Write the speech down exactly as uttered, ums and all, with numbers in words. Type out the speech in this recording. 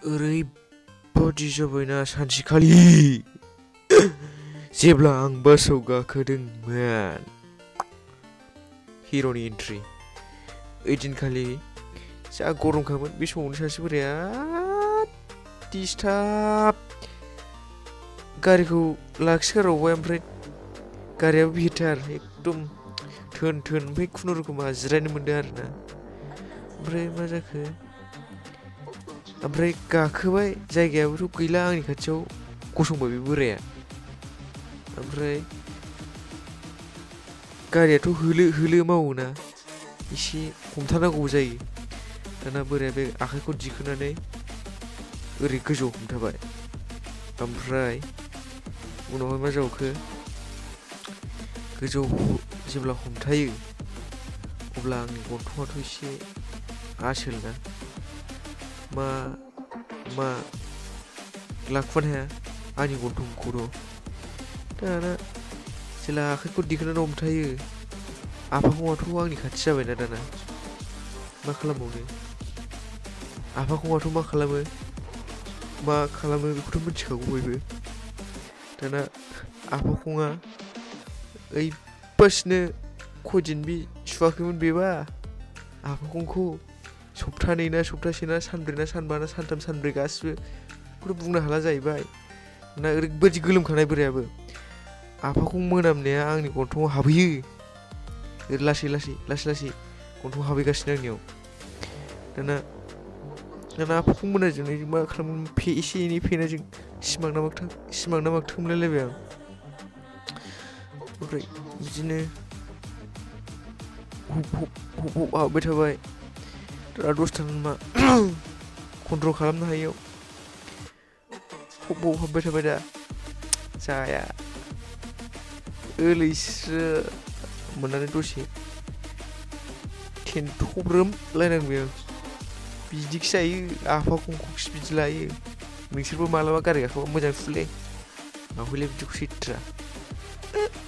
ओरैबादि जाबायना सानसेखालि जेब्ला आं बासाव गाखोदोंमोन हिर'नि एन्ट्रि ओइदिनखालि जा गरमखामोन बे समावनो सासे बोराया दिसटार्ब गारिखौ लाखिगारबावबाय ओमफ्राय गारियाबो भिरथार एकदम थोन थोन ओमफ्राय खुनुरुखुम आंहा जिरायनो मोनदों आरोना ओमफ्राय मा जाखो ओमफ्राय गाखोबाय जायगायाबोथ' गैला आंनि खाथियाव गसंबाय बे बोराया ओमफ्राय गारियाथ' होलो होलो मावोना एसे हमथानांगौ जायो दाना बोराया बे आखाइखौ दिखोनानै ओरै गोजौआव हमथाबाय ओमफ्राय उनावहाय मा जाबावखो गोजौआव जेब्ला हमथायो अब्ला आंनि गन्थङाथ' एसे आसोलना मा मा लाखुमानो हाया आंनि गन्थंखौथ' दाना जेला आखाइखौ दिखोनानै हमथायो आफाखंआथ' आंनि खाथि जाबायना दाना मा खालामबावनो आफाखंआथ' मा खालामो मा खालामो बेखौथ' मिथिखागौ बयबो दाना आफाखंआ ओइ बासिनो खयदिन बे सुवाखैमोन बेबा आफाखंखौ सप्तानै ना सप्तासे ना सानब्रै ना सानबा ना सानथाम सानब्रै गासिबो बेखौथ' बुंनो हाला जाहैबाय ना ओरैबायदि गोलोमखानाय बोरायाबो आफाखं मोनामनाया आंनि गन्थङाव हाबहैयो लासै लासै लासै लासै गन्थङाव हाबहैगासिनो आंनियाव दाना दाना आफाखं मोनामनायजों मा खालामो फे एसे एनै फेनायजों सिमां ना मोगथां सिमां ना मोगथां मोनलायलायबाय आं ओमफ्राय बिदिनो हब हब हब हब हाबबाय थाबाय दाना दसथाना मा कन्ट्रल खालामनो हायियाव हब हब हाबबाय थाबाय दा जाया ओलैस्रो मोननानै दसे थेन्थ'ब्रोमलायनांबाय आं बिदिखि जायो आफाखंखौखि बिदि लायो नोंसोरबो मालाबा गारि गाखोबा मोजां फुलै माखौलै बिदिखौ सैथ्रा